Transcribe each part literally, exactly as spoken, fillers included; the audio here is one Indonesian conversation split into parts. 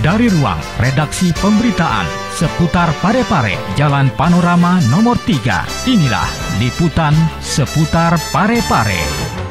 Dari ruang redaksi pemberitaan seputar Parepare, Jalan Panorama nomor tiga, inilah liputan seputar Parepare.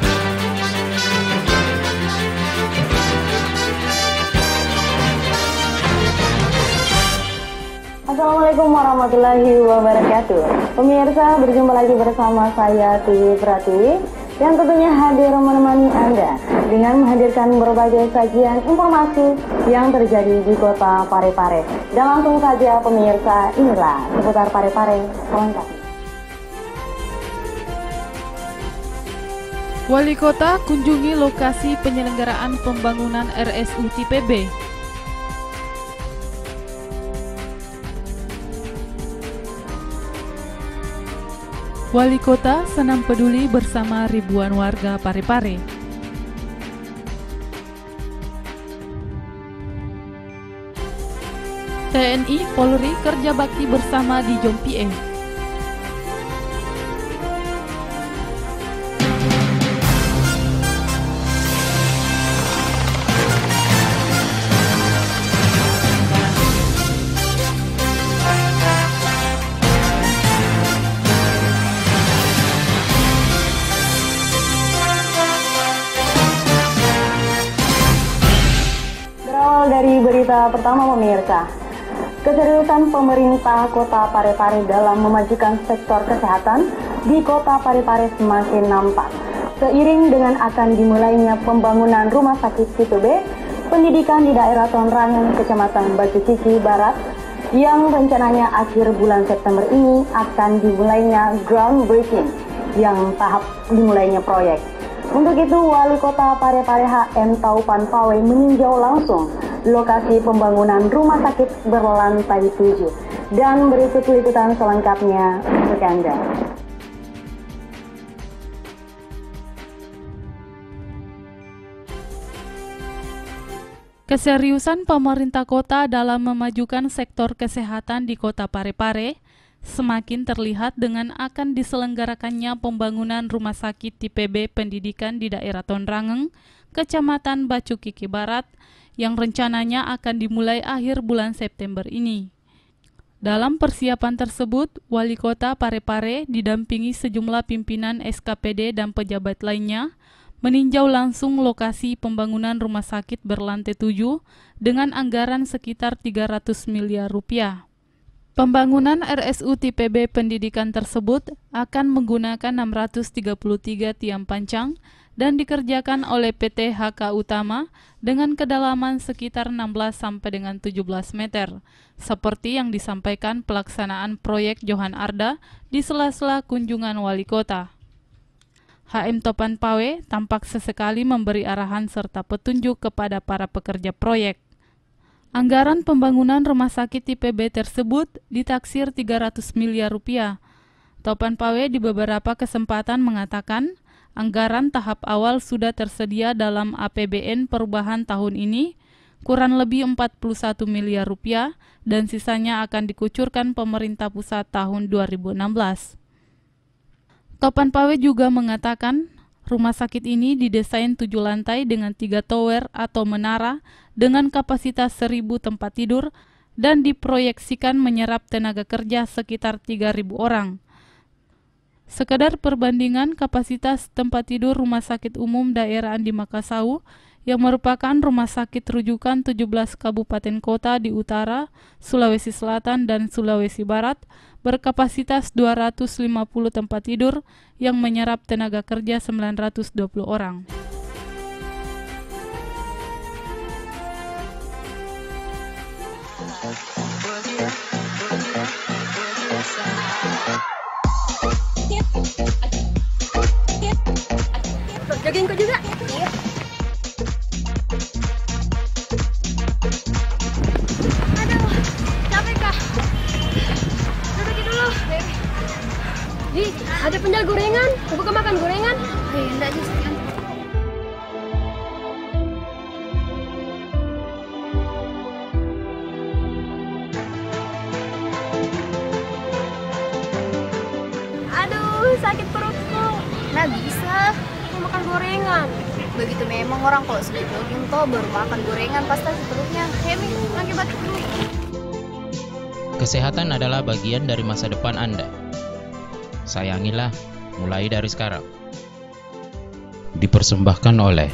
Assalamualaikum warahmatullahi wabarakatuh. Pemirsa, berjumpa lagi bersama saya Tiwi Pratiwi yang tentunya hadir menemani Anda dengan menghadirkan berbagai sajian informasi yang terjadi di kota Parepare. Dan langsung saja pemirsa, inilah seputar Parepare selengkapnya. Wali Kota kunjungi lokasi penyelenggaraan pembangunan R S U T P B. Wali Kota senam peduli bersama ribuan warga Parepare. T N I Polri kerja bakti bersama di Jompie. Dari berita pertama pemirsa, keseriusan pemerintah kota Parepare dalam memajukan sektor kesehatan di kota Parepare semakin nampak. Seiring dengan akan dimulainya pembangunan rumah sakit tipe B, pendidikan di daerah Tonrangen, Kecamatan Batu Cici Barat, yang rencananya akhir bulan September ini akan dimulainya groundbreaking, yang tahap dimulainya proyek. Untuk itu, Wali Kota Parepare H M Taupan Pawe meninjau langsung lokasi pembangunan rumah sakit berlantai tujuh. Dan berikut liputan selengkapnya untuk Anda. Keseriusan pemerintah kota dalam memajukan sektor kesehatan di kota Parepare semakin terlihat dengan akan diselenggarakannya pembangunan rumah sakit tipe B pendidikan di daerah Tonrangen, Kecamatan Batu Cici Barat, yang rencananya akan dimulai akhir bulan September ini. Dalam persiapan tersebut, Wali Kota Parepare didampingi sejumlah pimpinan S K P D dan pejabat lainnya meninjau langsung lokasi pembangunan rumah sakit berlantai tujuh dengan anggaran sekitar tiga ratus miliar rupiah. Pembangunan R S U tipe B pendidikan tersebut akan menggunakan enam ratus tiga puluh tiga tiang pancang dan dikerjakan oleh P T H K Utama dengan kedalaman sekitar enam belas sampai dengan tujuh belas meter, seperti yang disampaikan pelaksanaan proyek Johan Arda di sela-sela kunjungan Wali Kota. H M Topan Pawe tampak sesekali memberi arahan serta petunjuk kepada para pekerja proyek. Anggaran pembangunan rumah sakit tipe B tersebut ditaksir tiga ratus miliar rupiah. Topan Pawe di beberapa kesempatan mengatakan, anggaran tahap awal sudah tersedia dalam A P B N perubahan tahun ini, kurang lebih empat puluh satu miliar rupiah, dan sisanya akan dikucurkan pemerintah pusat tahun dua ribu enam belas. Topan Pawe juga mengatakan, rumah sakit ini didesain tujuh lantai dengan tiga tower atau menara dengan kapasitas seribu tempat tidur dan diproyeksikan menyerap tenaga kerja sekitar tiga ribu orang. Sekedar perbandingan, kapasitas tempat tidur Rumah Sakit Umum Daerah Andi Makassau yang merupakan rumah sakit rujukan tujuh belas kabupaten kota di utara, Sulawesi Selatan, dan Sulawesi Barat berkapasitas dua ratus lima puluh tempat tidur yang menyerap tenaga kerja sembilan ratus dua puluh orang. Jogging kok juga? Iya. Aduh, capek kah? Dudukin dulu. Di, ada penjual gorengan. Buka makan gorengan? Oh, iya, enggak sih. Aduh, sakit perutku. Nggak bisa. Mau makan gorengan. Begitu memang orang kalau sudah jogging toh baru makan gorengan pasti perutnya. Hemi, lagi batuk dulu. Kesehatan adalah bagian dari masa depan Anda. Sayangilah mulai dari sekarang. Dipersembahkan oleh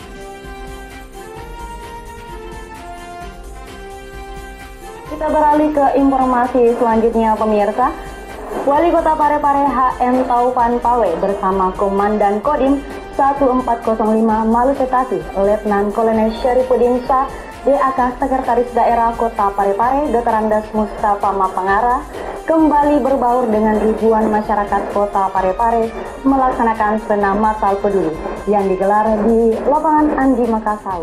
Kita beralih ke informasi selanjutnya pemirsa. Wali Kota Parepare H M Taufan Pawe bersama Komandan Kodim satu empat nol lima Malusetasi Letnan Kolonel Syarifuddin Shah D A K Sekretaris Daerah Kota Parepare Doktor Andes Mustafa Mapangara kembali berbaur dengan ribuan masyarakat Kota Parepare melaksanakan senam masal peduli yang digelar di lapangan Andi Makassau.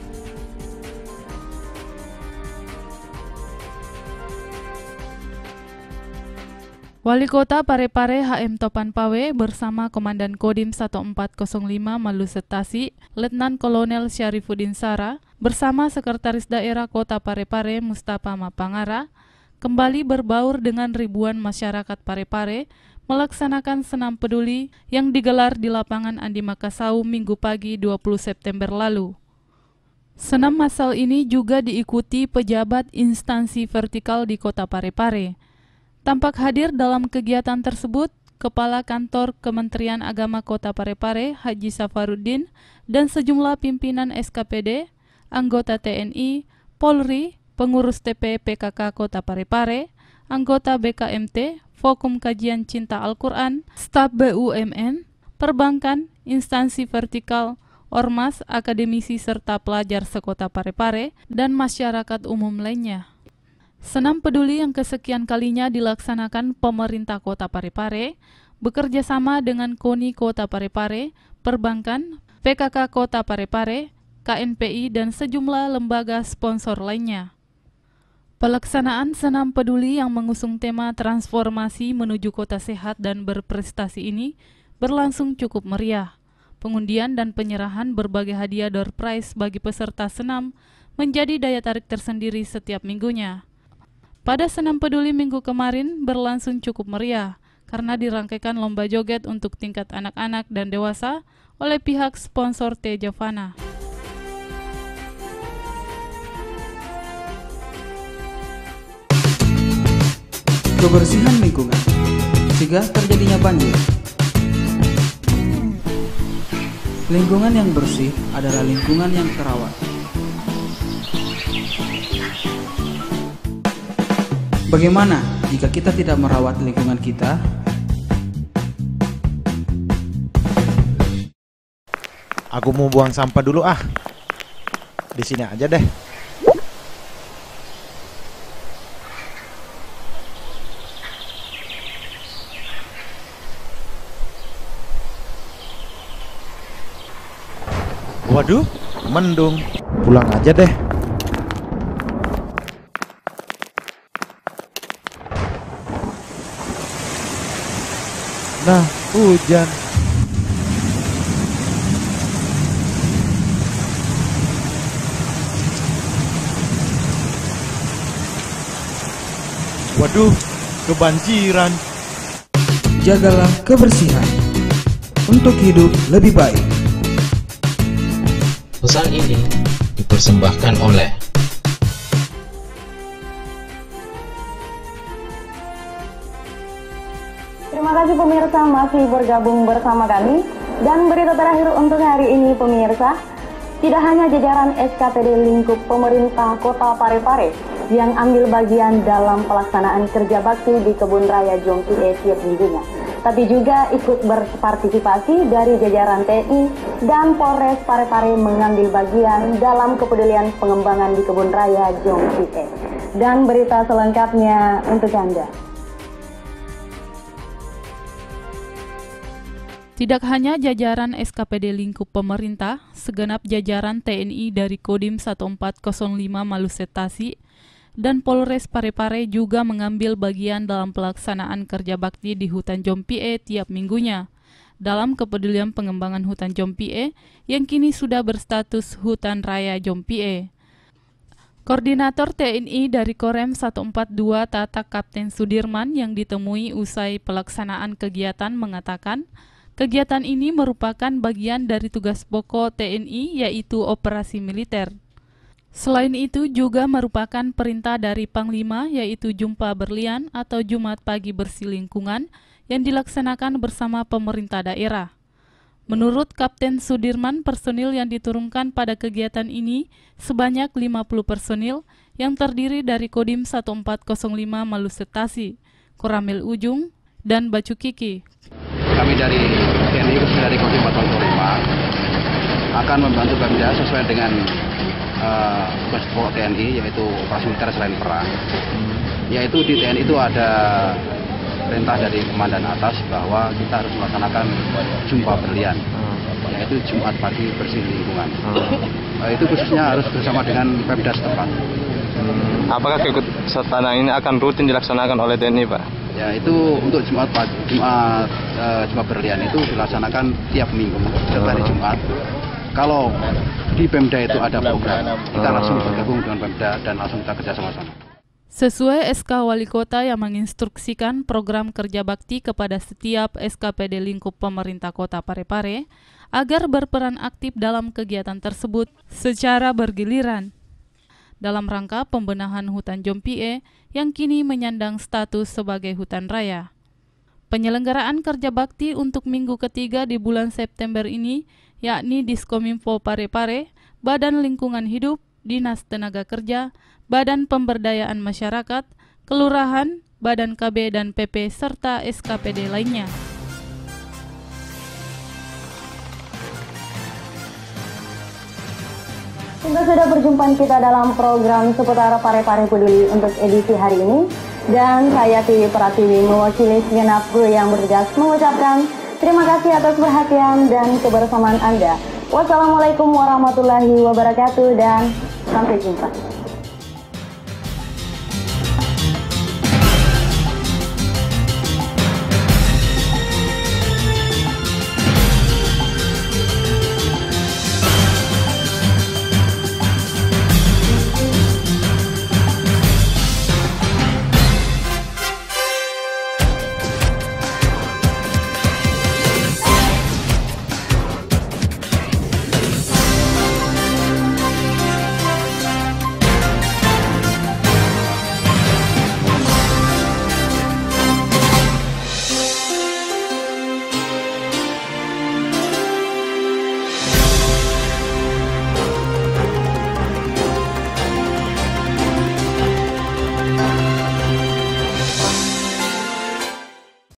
Wali Kota Parepare H M Taufan Pawe bersama Komandan Kodim satu empat nol lima Malusetasi Letnan Kolonel Syarifuddin Shah bersama Sekretaris Daerah Kota Parepare Mustafa Mapangara kembali berbaur dengan ribuan masyarakat Parepare melaksanakan senam peduli yang digelar di lapangan Andi Makassau Minggu pagi dua puluh September lalu. Senam massal ini juga diikuti pejabat instansi vertikal di Kota Parepare. Tampak hadir dalam kegiatan tersebut Kepala Kantor Kementerian Agama Kota Parepare Haji Safaruddin dan sejumlah pimpinan S K P D, anggota T N I, Polri, pengurus T P P K K Kota Parepare, anggota B K M T, Fokum Kajian Cinta Al-Quran, staf B U M N, perbankan, instansi vertikal, ormas, akademisi serta pelajar sekota Parepare dan masyarakat umum lainnya. Senam peduli yang kesekian kalinya dilaksanakan pemerintah Kota Parepare bekerja sama dengan KONI Kota Parepare, perbankan, P K K Kota Parepare, K N P I dan sejumlah lembaga sponsor lainnya. Pelaksanaan senam peduli yang mengusung tema transformasi menuju kota sehat dan berprestasi ini berlangsung cukup meriah. Pengundian dan penyerahan berbagai hadiah door prize bagi peserta senam menjadi daya tarik tersendiri setiap minggunya. Pada senam peduli minggu kemarin berlangsung cukup meriah karena dirangkaikan lomba joget untuk tingkat anak-anak dan dewasa oleh pihak sponsor T Javana. Kebersihan lingkungan, cegah terjadinya banjir. Lingkungan yang bersih adalah lingkungan yang terawat. Bagaimana jika kita tidak merawat lingkungan kita? Aku mau buang sampah dulu ah. Di sini aja deh. Waduh, mendung. Pulang aja deh. Nah, hujan. Waduh, kebanjiran. Jagalah kebersihan untuk hidup lebih baik. Pesan ini dipersembahkan oleh Terima kasih pemirsa masih bergabung bersama kami. Dan berita terakhir untuk hari ini pemirsa, tidak hanya jajaran S K P D lingkup pemerintah Kota Parepare yang ambil bagian dalam pelaksanaan kerja bakti di Kebun Raya Jompi tiap minggunya, tapi juga ikut berpartisipasi dari jajaran T N I dan Polres Parepare mengambil bagian dalam kepedulian pengembangan di Kebun Raya Jompi. Dan berita selengkapnya untuk Anda. Tidak hanya jajaran S K P D lingkup pemerintah, segenap jajaran T N I dari Kodim satu empat nol lima Malusetasi dan Polres Parepare juga mengambil bagian dalam pelaksanaan kerja bakti di Hutan Jompie tiap minggunya dalam kepedulian pengembangan Hutan Jompie yang kini sudah berstatus Hutan Raya Jompie. Koordinator T N I dari Korem satu empat dua Tata Kapten Sudirman yang ditemui usai pelaksanaan kegiatan mengatakan, Kegiatan ini merupakan bagian dari tugas pokok T N I, yaitu operasi militer. Selain itu juga merupakan perintah dari Panglima, yaitu Jumpa Berlian atau Jumat Pagi Bersih Lingkungan yang dilaksanakan bersama pemerintah daerah. Menurut Kapten Sudirman, personil yang diturunkan pada kegiatan ini sebanyak lima puluh personil yang terdiri dari Kodim seribu empat ratus lima Malusetasi, Koramil Ujung, dan Bacukiki. Kami dari T N I, khususnya dari Kodim empat ratus lima, akan membantu Pemda sesuai dengan tugas uh, pokok T N I, yaitu operasi militer selain perang. Yaitu di T N I itu ada perintah dari komandan atas bahwa kita harus melaksanakan Jumpa Berlian, yaitu Jumat Pagi Bersih Lingkungan. Uh, itu khususnya harus bersama dengan Pemda setempat. Apakah keikutsertaan ini akan rutin dilaksanakan oleh T N I, Pak? Ya, itu untuk Jumat Jumat uh, Jumat Berlian itu dilaksanakan tiap minggu setiap hari Jumat. Kalau di Pemda itu ada program, kita langsung bergabung dengan Pemda dan langsung kita kerja sama-sama. Sesuai S K Wali Kota yang menginstruksikan program kerja bakti kepada setiap S K P D lingkup pemerintah Kota Parepare agar berperan aktif dalam kegiatan tersebut secara bergiliran dalam rangka pembenahan hutan Jompie yang kini menyandang status sebagai hutan raya. Penyelenggaraan kerja bakti untuk minggu ketiga di bulan September ini yakni Diskominfo Parepare, Badan Lingkungan Hidup, Dinas Tenaga Kerja, Badan Pemberdayaan Masyarakat, Kelurahan, Badan K B dan P P, serta S K P D lainnya. Hingga sudah perjumpaan kita dalam program seputar Parepare Peduli untuk edisi hari ini. Dan saya Tiwi Pratiwi mewakili segenap kru yang bertugas mengucapkan terima kasih atas perhatian dan kebersamaan Anda. Wassalamualaikum warahmatullahi wabarakatuh dan sampai jumpa.